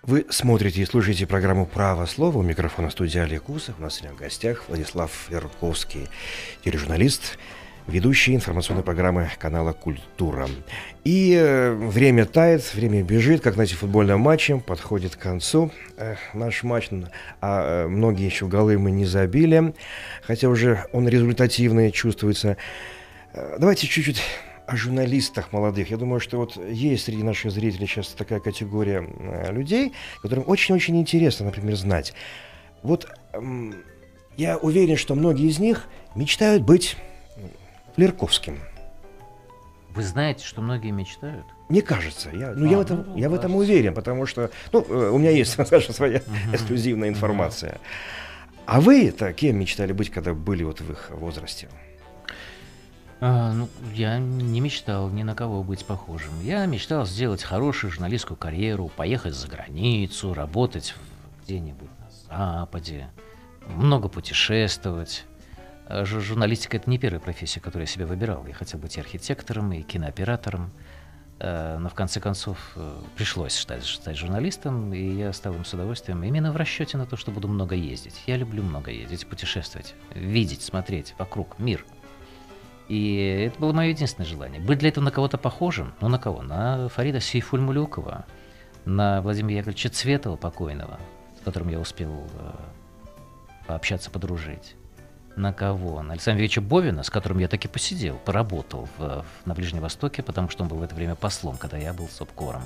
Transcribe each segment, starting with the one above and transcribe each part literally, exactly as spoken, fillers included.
Вы смотрите и слушаете программу «Право слова». У микрофона студия Олег Усов. У нас сегодня в гостях Владислав Ярковский, тележурналист, ведущий информационной программы канала «Культура». И э, время тает, время бежит, как на эти футбольном матче. Подходит к концу э, наш матч, а э, многие еще голы мы не забили, хотя уже он результативный чувствуется. Э, давайте чуть-чуть о журналистах молодых. Я думаю, что вот есть среди наших зрителей сейчас такая категория э, людей, которым очень-очень интересно, например, знать. Вот э, я уверен, что многие из них мечтают быть Лерковским. Вы знаете, что многие мечтают? Мне кажется, я, ну, а, я, в этом, ну, я в этом кажется. уверен, потому что ну, э, у меня есть, скажем, своя Мгм. эксклюзивная информация. А вы-то кем мечтали быть, когда были вот в их возрасте? А, ну, я не мечтал ни на кого быть похожим. Я мечтал сделать хорошую журналистскую карьеру, поехать за границу, работать в- где-нибудь на Западе, много путешествовать. А жу- Журналистика — это не первая профессия, которую я себе выбирал. Я хотел быть и архитектором, и кинооператором. Э, Но в конце концов э, пришлось стать, стать журналистом, и я стал им с удовольствием именно в расчете на то, что буду много ездить. Я люблю много ездить, путешествовать, видеть, смотреть вокруг мир. И это было мое единственное желание. Быть для этого на кого-то похожим. Ну, на кого? На Фарида Сейфульмулюкова, на Владимира Яковлевича Цветова покойного, с которым я успел э, пообщаться, подружить. На кого? На Александра Ильича Бовина, с которым я таки посидел, поработал в, в- на Ближнем Востоке, потому что он был в это время послом, когда я был сопкором.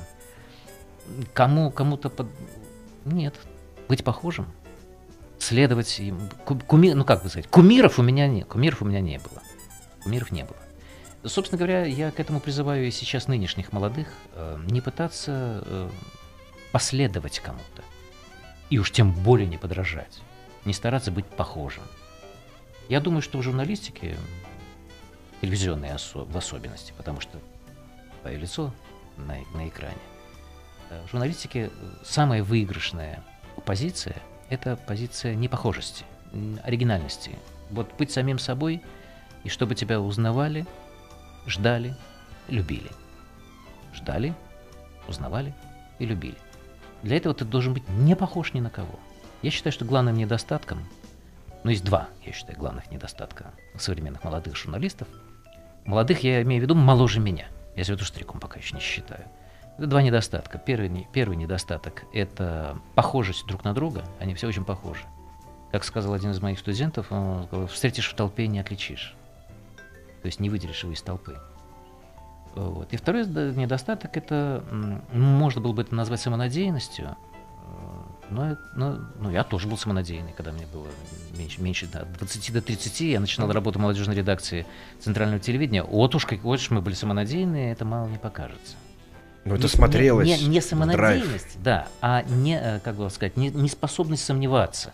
Кому, кому-то под... Нет. Быть похожим. Следовать им. Ку- куми- Ну, как бы сказать, кумиров у меня не, кумиров у меня не было. Кумиров не было. Собственно говоря, я к этому призываю и сейчас нынешних молодых э, не пытаться э, последовать кому-то. И уж тем более не подражать. Не стараться быть похожим. Я думаю, что в журналистике, телевизионной осо- в особенности, потому что твое лицо на, на экране, э, в журналистике э, самая выигрышная позиция – это позиция непохожести, м, оригинальности. Вот быть самим собой, и чтобы тебя узнавали, ждали, любили. Ждали, узнавали и любили. Для этого ты должен быть не похож ни на кого. Я считаю, что главным недостатком, ну, есть два, я считаю, главных недостатка современных молодых журналистов. Молодых я имею в виду моложе меня. Я себя тоже стариком пока еще не считаю. Это два недостатка. Первый, не- первый недостаток – это похожесть друг на друга. Они все очень похожи. Как сказал один из моих студентов, он сказал: встретишь в толпе – не отличишь. То есть не выделишь его из толпы. Вот. И второй д- недостаток – это, м, ну, можно было бы это назвать самонадеянностью, э, но, но, ну, я тоже был самонадеянный, когда мне было меньше, меньше да, от двадцати до тридцати, я начинал работу в молодежной редакции Центрального телевидения. Вот уж, как вот уж мы были самонадеянные, это мало не покажется. Ну, это Не- смотрелось Не, не, не в драйв. самонадеянность, да, а не, э, как бы сказать, не, не способность сомневаться.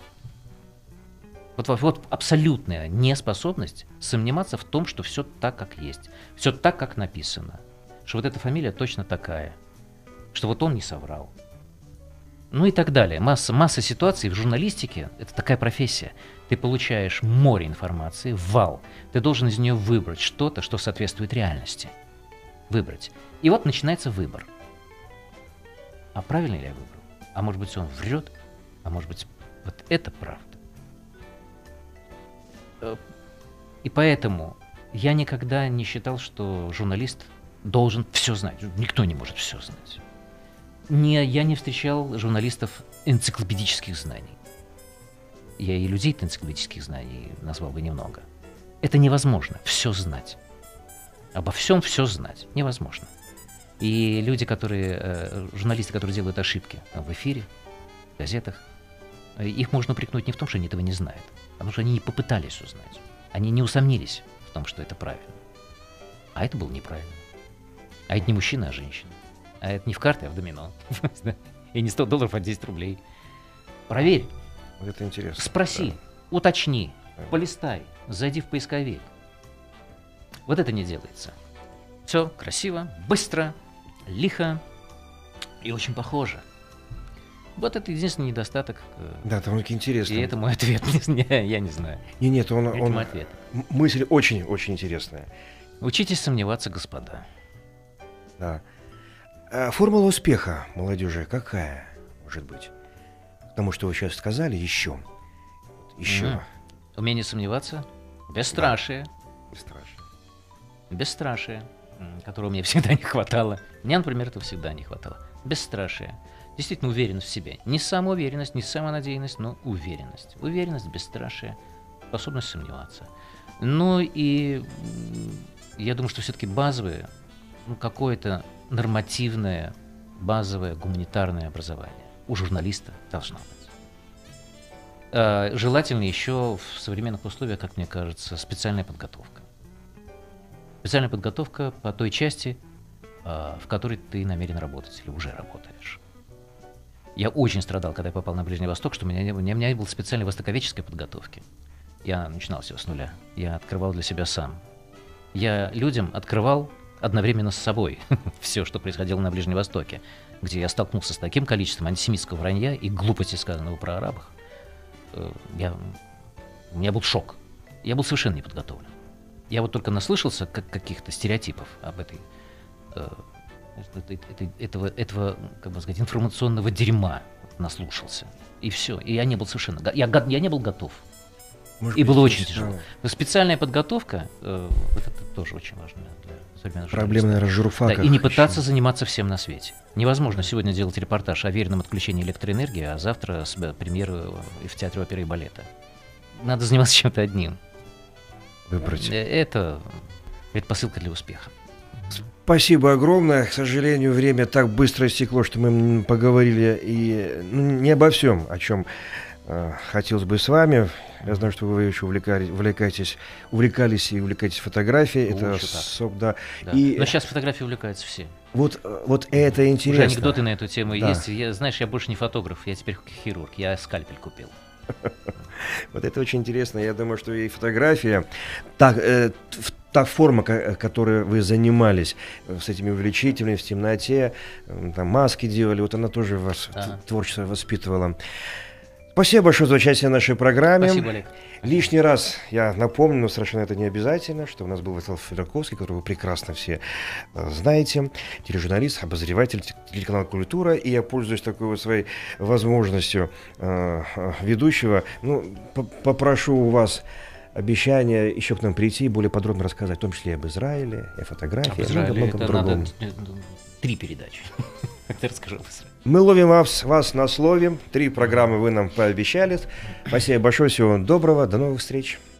Вот, вот, вот абсолютная неспособность сомневаться в том, что все так, как есть, все так, как написано, что вот эта фамилия точно такая, что вот он не соврал. Ну и так далее. Масса, масса ситуаций в журналистике – это такая профессия. Ты получаешь море информации, вал. Ты должен из нее выбрать что-то, что соответствует реальности. Выбрать. И вот начинается выбор. А правильно ли я выбрал? А может быть, он врет? А может быть, вот это правда? Э, И поэтому я никогда не считал, что журналист должен все знать. Никто не может все знать. Не, я не встречал журналистов энциклопедических знаний. Я и людей энциклопедических знаний назвал бы немного. Это невозможно, все знать. Обо всем все знать невозможно. И люди, которые, э, журналисты, которые делают ошибки в эфире, в газетах, э, их можно упрекнуть не в том, что они этого не знают, а потому что они не попытались узнать. Они не усомнились в том, что это правильно. А это было неправильно. А это не мужчина, а женщина. А это не в карты, а в домино. И не сто долларов, а десять рублей. Проверь, Вот это интересно. спроси, уточни, полистай, зайди в поисковик. Вот это не делается. Все красиво, быстро, лихо и очень похоже. Вот это единственный недостаток. э, Да, там таки интересно. И это мой ответ. Не, Я не знаю. Не, нет, он, Это он мой ответ. м- мысль очень-очень интересная. Учитесь сомневаться, господа. Да. А формула успеха молодежи какая? может быть, к тому, что вы сейчас сказали, еще. Еще. Mm-hmm. Умение сомневаться, бесстрашие. Да. Бесстрашие. Бесстрашие, которого мне всегда не хватало. Мне, например, этого всегда не хватало. Бесстрашие. Действительно уверенность в себе. Не самоуверенность, не самонадеянность, но уверенность. Уверенность, бесстрашие, способность сомневаться. Ну и я думаю, что все-таки базовое, ну, какое-то нормативное, базовое гуманитарное образование у журналиста должно быть. А, желательно еще в современных условиях, как мне кажется, специальная подготовка. Специальная подготовка по той части, а, в которой ты намерен работать или уже работаешь. Я очень страдал, когда я попал на Ближний Восток, что у меня не было, у меня не было специальной востоковедческой подготовки. Я начинал все с нуля. Я открывал для себя сам. Я людям открывал одновременно с собой все, что происходило на Ближнем Востоке, где я столкнулся с таким количеством антисемитского вранья и глупости, сказанного про арабов. Я, у меня был шок. Я был совершенно не подготовлен. Я вот только наслышался как каких-то стереотипов об этой, э, этой, этого, этого, как бы сказать, информационного дерьма наслушался. И все. И я не был совершенно... Я, я не был готов. Может и быть, было очень тяжело. Но специальная подготовка, э, вот это тоже очень важно для современного журналиста. Проблема, наверное, журфака. Да, и не пытаться еще заниматься всем на свете. Невозможно сегодня делать репортаж о веренном отключении электроэнергии, а завтра премьеру в театре оперы и балета. Надо заниматься чем-то одним. Выбрать. Это предпосылка для успеха. Спасибо огромное. К сожалению, время так быстро истекло, что мы поговорили и ну, не обо всем, о чем э, хотелось бы с вами. Я знаю, что вы еще увлекали, увлекаетесь, увлекались и увлекаетесь фотографией. Ну, это со, да. Да. И... Но сейчас фотографией увлекаются все. Вот, вот это интересно. Уже анекдоты на эту тему да. есть. Я, знаешь, я больше не фотограф, я теперь хирург. Я скальпель купил. Вот это очень интересно. Я думаю, что и фотография, та, э, та форма, которой вы занимались с этими увеличителями в темноте, там маски делали, вот она тоже вас да. творчество воспитывала. Спасибо большое за участие в нашей программе. Спасибо, Олег. Лишний раз я напомню, но совершенно это не обязательно, что у нас был Владислав Федорковский, которого вы прекрасно все э, знаете, тележурналист, обозреватель телеканала «Культура», и я пользуюсь такой вот своей возможностью э, ведущего. Ну, попрошу у вас обещание еще к нам прийти и более подробно рассказать, в том числе и об Израиле, и о фотографии, об Израиле, и о многом другом. Надо три передачи. Как ты расскажи об Израиле. Мы ловим вас, вас на слове. Три программы вы нам пообещали. Спасибо большое. Всего доброго. До новых встреч.